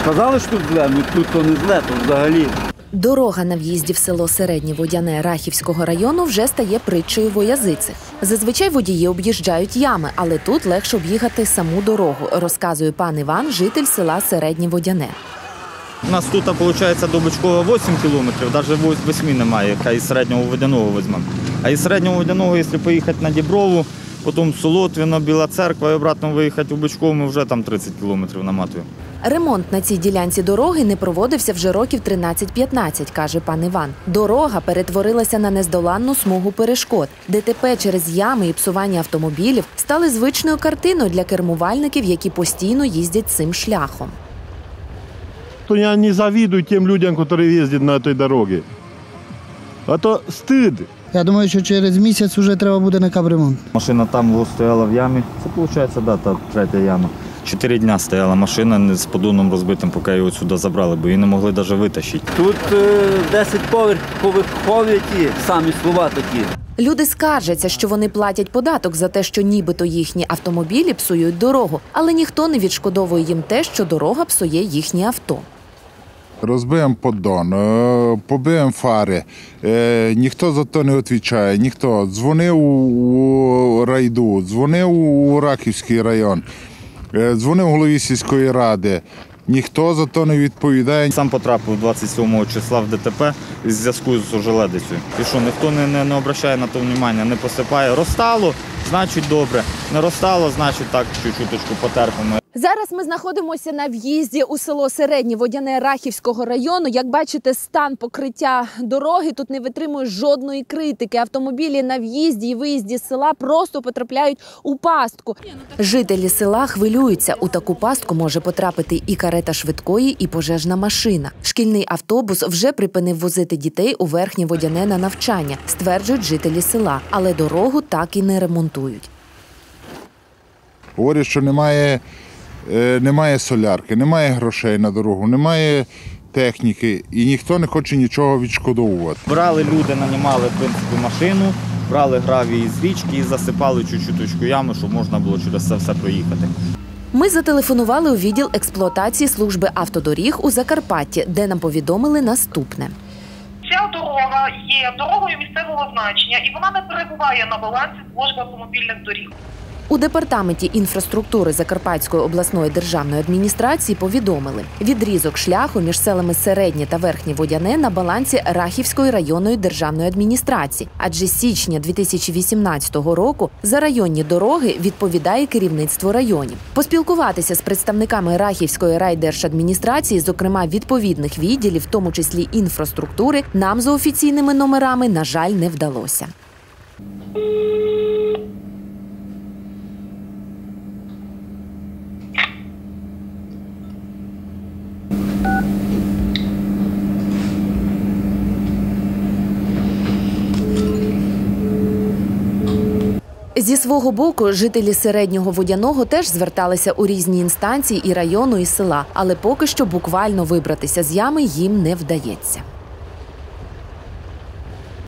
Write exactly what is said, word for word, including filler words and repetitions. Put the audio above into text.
Казали, що тут зле, ну тут то не зле, то взагалі. Дорога на в'їзді в село Середнє Водяне Рахівського району вже стає притчею во язицех. Зазвичай водії об'їжджають ями, але тут легше об'їхати саму дорогу, розказує пан Іван, житель села Середнє Водяне. У нас тут, виходить, до Бичкова вісім кілометрів, навіть восьми немає, хай із Середнього Водяного візьмемо. А із Середнього Водяного, якщо поїхати на Діброву, потім Солотвіно, Біла Церква і обратно виїхати у Бичково, ми вже там тридцять кілометрів наматуємо. Ремонт на цій ділянці дороги не проводився вже років тринадцять-п'ятнадцять, каже пан Іван. Дорога перетворилася на нездоланну смугу перешкод. ДТП через ями і псування автомобілів стали звичною картиною для кермувальників, які постійно їздять цим шляхом. То я не завидую тим людям, які їздять на цій дорозі. А то стид. Я думаю, що через місяць вже треба буде на капремонт. Машина там стояла в ямі. Це, виходить, да, та третя яма. Чотири дні стояла машина з подуном розбитим, поки його сюди забрали, бо її не могли навіть витащити. Тут десять поверхових ті, самі слова такі. Люди скаржаться, що вони платять податок за те, що нібито їхні автомобілі псують дорогу, але ніхто не відшкодовує їм те, що дорога псує їхні авто. Розбиємо поддон, побиємо фари, ніхто за це не відповідає, ніхто. Дзвонив у райду, дзвонив у Рахівський район, дзвонив голові сільської ради, ніхто за це не відповідає. Сам потрапив двадцять сьомого числа в ДТП в зв'язку з ожеледицею. І що, ніхто не, не, не обращає на це уваги, не посипає. Розтало, значить добре, не розтало, значить так, чуть-чуточку потерпимо. Зараз ми знаходимося на в'їзді у село Середнє Водяне Рахівського району. Як бачите, стан покриття дороги тут не витримує жодної критики. Автомобілі на в'їзді і виїзді з села просто потрапляють у пастку. Жителі села хвилюються. У таку пастку може потрапити і карета швидкої, і пожежна машина. Шкільний автобус вже припинив возити дітей у Верхнє Водяне на навчання, стверджують жителі села. Але дорогу так і не ремонтують. Говорять, що немає... Немає солярки, немає грошей на дорогу, немає техніки і ніхто не хоче нічого відшкодовувати. Брали люди, нанімали в принципі машину, брали гравій з річки і засипали чуть-чуточку ями, щоб можна було через це все проїхати. Ми зателефонували у відділ експлуатації служби автодоріг у Закарпатті, де нам повідомили наступне. Ця дорога є дорогою місцевого значення і вона не перебуває на балансі служби автомобільних доріг. У департаменті інфраструктури Закарпатської обласної державної адміністрації повідомили, відрізок шляху між селами Середнє та Верхнє Водяне на балансі Рахівської районної державної адміністрації. Адже з січня дві тисячі вісімнадцятого року за районні дороги відповідає керівництво районів. Поспілкуватися з представниками Рахівської райдержадміністрації, зокрема відповідних відділів, в тому числі інфраструктури, нам за офіційними номерами, на жаль, не вдалося. Зі свого боку, жителі Середнього Водяного теж зверталися у різні інстанції і району, і села, але поки що буквально вибратися з ями їм не вдається.